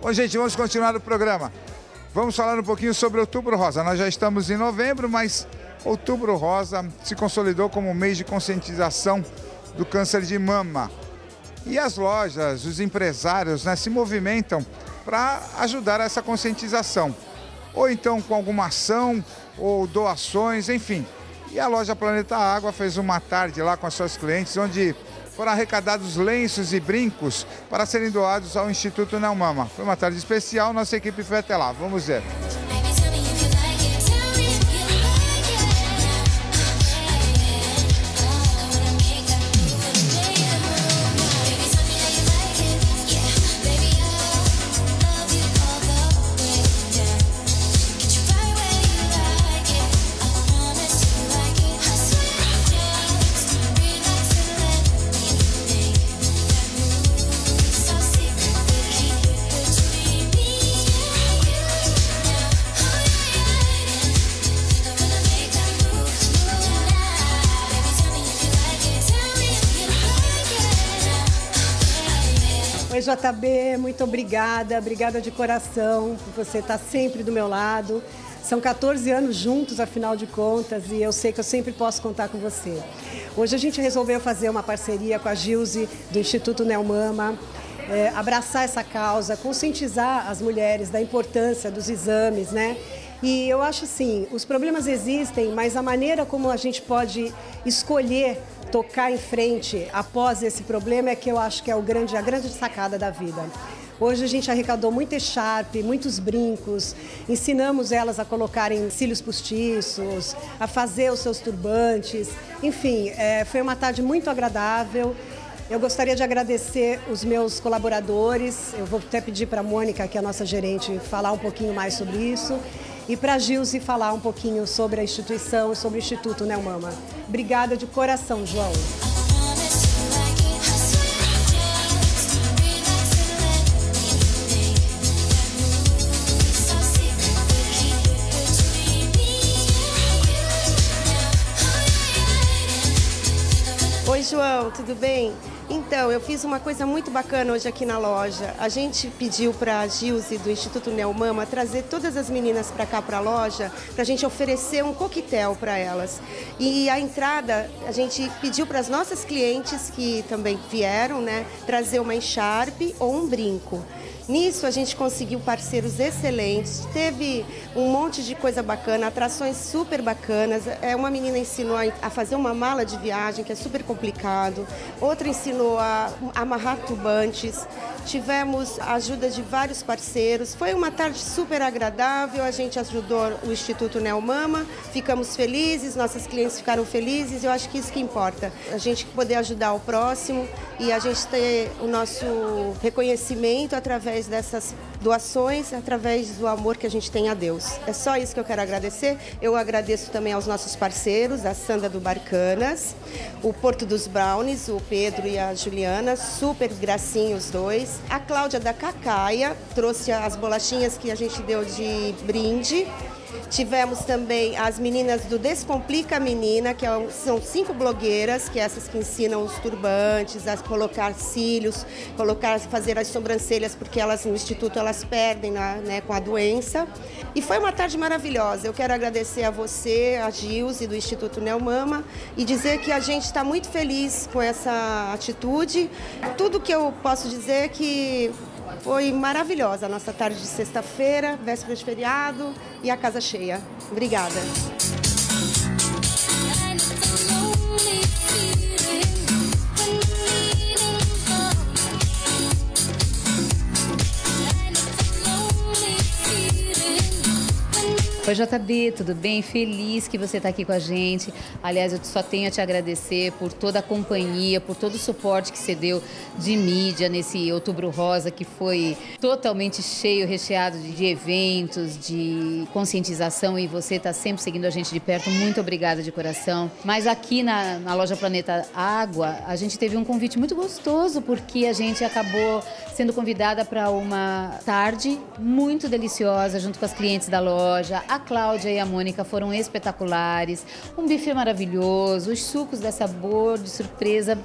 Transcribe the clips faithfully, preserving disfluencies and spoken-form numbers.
Bom, gente, vamos continuar o programa. Vamos falar um pouquinho sobre Outubro Rosa. Nós já estamos em novembro, mas Outubro Rosa se consolidou como um mês de conscientização do câncer de mama. E as lojas, os empresários, né, se movimentam para ajudar essa conscientização. Ou então com alguma ação, ou doações, enfim. E a loja Planeta Água fez uma tarde lá com as suas clientes, onde foram arrecadados lenços e brincos para serem doados ao Instituto Neomama. Foi uma tarde especial, nossa equipe foi até lá. Vamos ver. Oi, J B, muito obrigada, obrigada de coração por você estar sempre do meu lado. São quatorze anos juntos, afinal de contas, e eu sei que eu sempre posso contar com você. Hoje a gente resolveu fazer uma parceria com a Gilze, do Instituto Neomama, é, abraçar essa causa, conscientizar as mulheres da importância dos exames, né? E eu acho assim, os problemas existem, mas a maneira como a gente pode escolher tocar em frente após esse problema é que eu acho que é o grande, a grande sacada da vida. Hoje a gente arrecadou muito echarpe, muitos brincos, ensinamos elas a colocarem cílios postiços, a fazer os seus turbantes, enfim, é, foi uma tarde muito agradável. Eu gostaria de agradecer os meus colaboradores, eu vou até pedir para a Mônica, que é a nossa gerente, falar um pouquinho mais sobre isso. E para a Gilze falar um pouquinho sobre a instituição, sobre o Instituto Neomama. Obrigada de coração, João. Oi, João, tudo bem? Então, eu fiz uma coisa muito bacana hoje aqui na loja. A gente pediu para a Gilze, do Instituto Neomama, trazer todas as meninas para cá, para a loja, para a gente oferecer um coquetel para elas. E a entrada, a gente pediu para as nossas clientes, que também vieram, né, trazer uma echarpe ou um brinco. Nisso a gente conseguiu parceiros excelentes, teve um monte de coisa bacana, atrações super bacanas. É, uma menina ensinou a fazer uma mala de viagem, que é super complicado. Outra ensinou a amarrar turbantes. Tivemos a ajuda de vários parceiros. Foi uma tarde super agradável, a gente ajudou o Instituto Neomama, ficamos felizes, nossas clientes ficaram felizes, eu acho que isso que importa. A gente poder ajudar o próximo e a gente ter o nosso reconhecimento através dessas doações, através do amor que a gente tem a Deus. É só isso que eu quero agradecer. Eu agradeço também aos nossos parceiros, a Sandra do Barcanas, o Porto dos Brownies, o Pedro e a Juliana, super gracinhos os dois. A Cláudia da Cacaia trouxe as bolachinhas que a gente deu de brinde. Tivemos também as meninas do Descomplica Menina, que são cinco blogueiras, que essas que ensinam os turbantes, a colocar cílios, colocar, fazer as sobrancelhas, porque elas no instituto elas perdem, né, com a doença. E foi uma tarde maravilhosa. Eu quero agradecer a você, a Gilze do Instituto Neomama, e dizer que a gente está muito feliz com essa atitude. Tudo que eu posso dizer é que foi maravilhosa a nossa tarde de sexta-feira, véspera de feriado e a casa cheia. Obrigada. Oi, J B, tudo bem? Feliz que você está aqui com a gente. Aliás, eu só tenho a te agradecer por toda a companhia, por todo o suporte que você deu de mídia nesse Outubro Rosa, que foi totalmente cheio, recheado de eventos, de conscientização, e você está sempre seguindo a gente de perto. Muito obrigada de coração. Mas aqui na, na loja Planeta Água, a gente teve um convite muito gostoso, porque a gente acabou sendo convidada para uma tarde muito deliciosa, junto com as clientes da loja. A Cláudia e a Mônica foram espetaculares, um buffet maravilhoso, os sucos dessa sabor, de surpresa,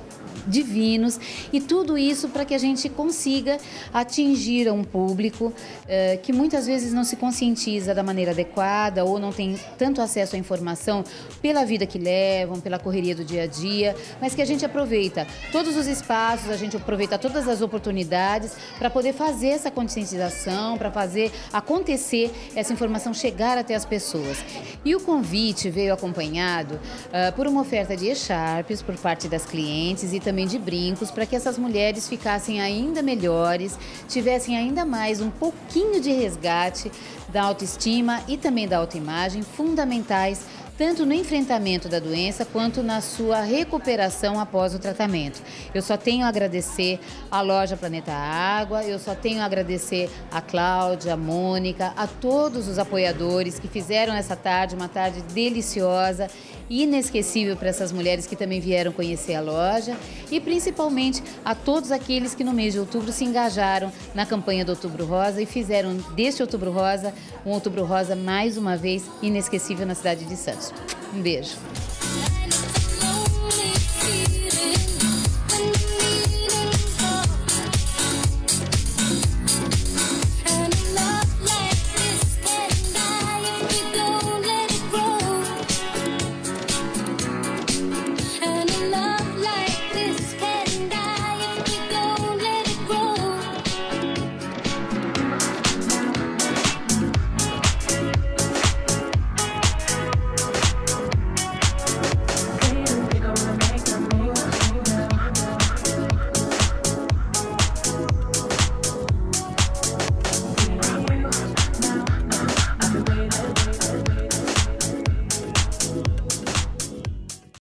divinos e tudo isso para que a gente consiga atingir um público uh, que muitas vezes não se conscientiza da maneira adequada ou não tem tanto acesso à informação pela vida que levam, pela correria do dia a dia, mas que a gente aproveita todos os espaços, a gente aproveita todas as oportunidades para poder fazer essa conscientização, para fazer acontecer essa informação chegar até as pessoas. E o convite veio acompanhado uh, por uma oferta de echarpes por parte das clientes e também de brincos para que essas mulheres ficassem ainda melhores, tivessem ainda mais um pouquinho de resgate da autoestima e também da autoimagem, fundamentais tanto no enfrentamento da doença quanto na sua recuperação após o tratamento. Eu só tenho a agradecer à loja Planeta Água, eu só tenho a agradecer a Cláudia, a Mônica, a todos os apoiadores que fizeram essa tarde, uma tarde deliciosa, inesquecível para essas mulheres que também vieram conhecer a loja e principalmente a todos aqueles que no mês de outubro se engajaram na campanha do Outubro Rosa e fizeram deste Outubro Rosa um Outubro Rosa mais uma vez inesquecível na cidade de Santos. Um beijo.